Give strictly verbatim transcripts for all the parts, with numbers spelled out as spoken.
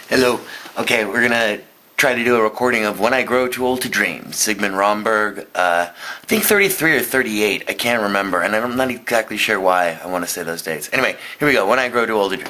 Hello. Okay, we're gonna try to do a recording of When I Grow Too Old to Dream, Sigmund Rombergs. Uh, I think thirty-three or thirty-eight, I can't remember, and I'm not exactly sure why I want to say those dates. Anyway, here we go, When I Grow Too Old to Dream.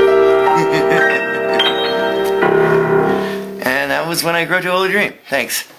Was When I Grow Too Old to Dream. Thanks.